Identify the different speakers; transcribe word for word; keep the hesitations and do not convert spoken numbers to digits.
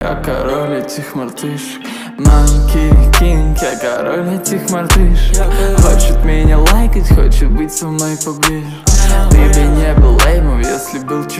Speaker 1: Я король этих мартышек, Monkey King, я король этих мартышек. Хочет меня лайкать, хочет быть со мной поближе. Ты бы не был леймом, если был чуть